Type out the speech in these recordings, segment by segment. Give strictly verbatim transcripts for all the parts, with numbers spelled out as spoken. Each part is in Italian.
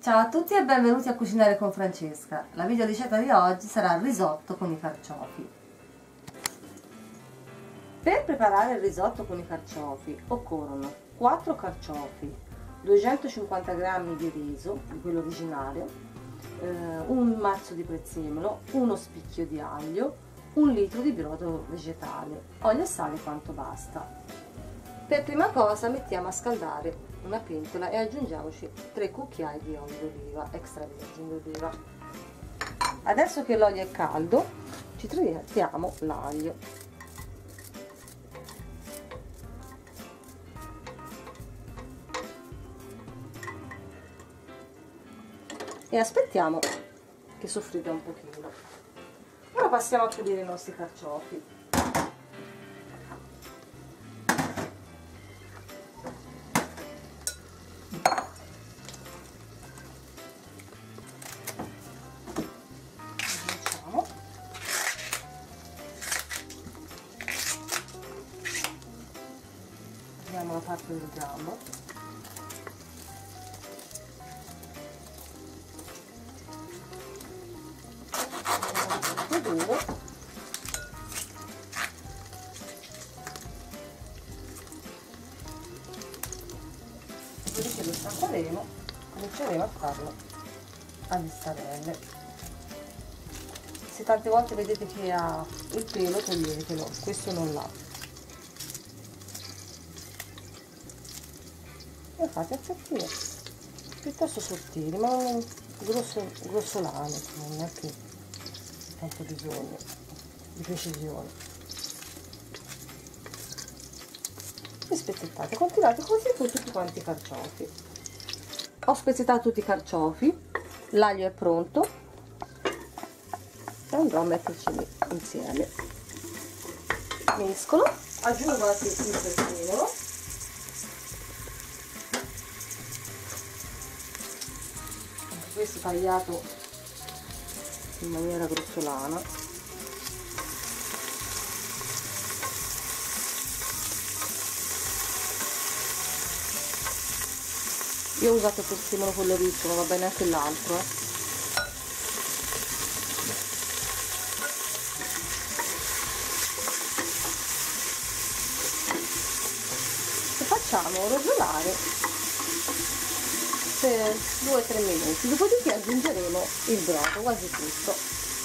Ciao a tutti e benvenuti a Cucinare con Francesca. La video ricetta di oggi sarà il risotto con i carciofi. Per preparare il risotto con i carciofi occorrono quattro carciofi, duecentocinquanta grammi di riso, di quello originario, eh, un mazzo di prezzemolo, uno spicchio di aglio, un litro di brodo vegetale, olio e sale quanto basta. Per prima cosa mettiamo a scaldare una pentola e aggiungiamoci tre cucchiai di olio d'oliva extravergine d'oliva. Adesso che l'olio è caldo ci trittiamo l'aglio e aspettiamo che soffriga un pochino. Ora passiamo a pulire i nostri carciofi. Apriamo la parte del gambo, duro, dopodiché lo strapparemo, cominceremo a farlo a listarelle. Se tante volte vedete che ha il pelo, toglietelo, questo non l'ha. E fate a fettine piuttosto sottili, ma grosso, grossolane, non è che tanto bisogno di precisione. E spezzettate, continuate così con tutti quanti i carciofi. Ho spezzettato tutti i carciofi, l'aglio è pronto e andrò a metterci insieme. Mescolo, aggiungo anche il prezzemolo. Questo tagliato in maniera grossolana. Io ho usato il prezzemolo quello riccio, ma va bene anche l'altro, eh. E facciamo rosolare per due o tre minuti, dopodiché aggiungeremo il brodo, quasi tutto.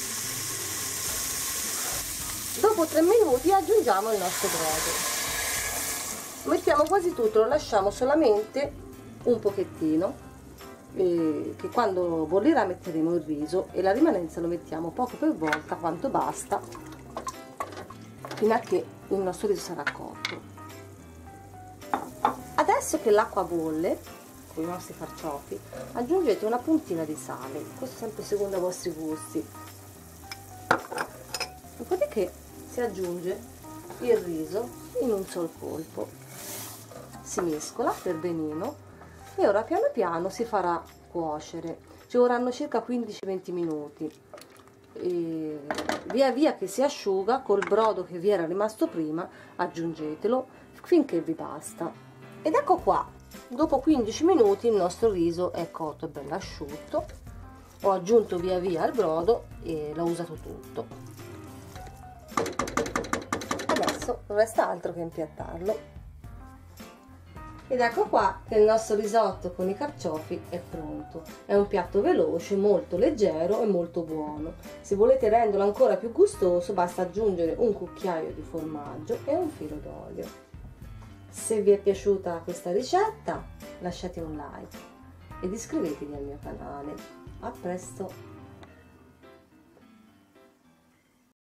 Dopo tre minuti aggiungiamo il nostro brodo, mettiamo quasi tutto, lo lasciamo solamente un pochettino, eh, che quando bollirà metteremo il riso e la rimanenza lo mettiamo poco per volta, quanto basta, fino a che il nostro riso sarà cotto. Adesso che l'acqua bolle i nostri carciofi, aggiungete una puntina di sale, questo sempre secondo i vostri gusti. Dopodiché si aggiunge il riso in un sol colpo, si mescola per benino e ora piano piano si farà cuocere. Ci vorranno circa quindici venti minuti e via via che si asciuga col brodo che vi era rimasto prima aggiungetelo finché vi basta. Ed ecco qua, dopo quindici minuti il nostro riso è cotto e bello asciutto. Ho aggiunto via via il brodo e l'ho usato tutto. Adesso non resta altro che impiattarlo. Ed ecco qua che il nostro risotto con i carciofi è pronto. È un piatto veloce, molto leggero e molto buono. Se volete renderlo ancora più gustoso basta aggiungere un cucchiaio di formaggio e un filo d'olio. Se vi è piaciuta questa ricetta lasciate un like ed iscrivetevi al mio canale. A presto!